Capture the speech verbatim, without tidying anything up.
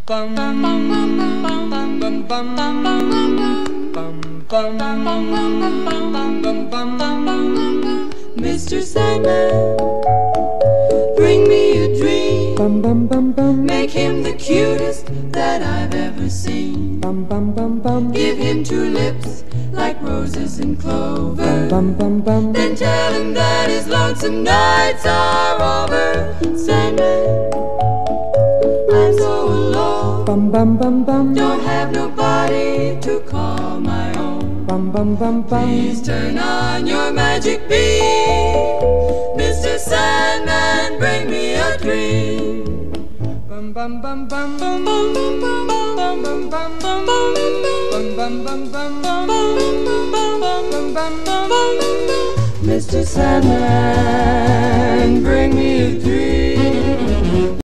bum bum bum bum bum bum bum bum bum bum. Mister Sandman, bring me a dream. Bum bum bum bum. Make him the cutest that I've ever seen. Bum bum bum bum. Give him two lips like roses and clover. Bum bum bum. Then tell him that his lonesome nights are over. Sandman, I'm so alone. Bum bum bum bum. Don't have nobody to call my own. Bum bum bum bum. Please turn on your magic beam. Mister Sandman, bring me a dream. Bum bum bum bum bum bum bum bum bum bum bum bum bum bum bum bum bum. Mister Sandman, bring me a dream.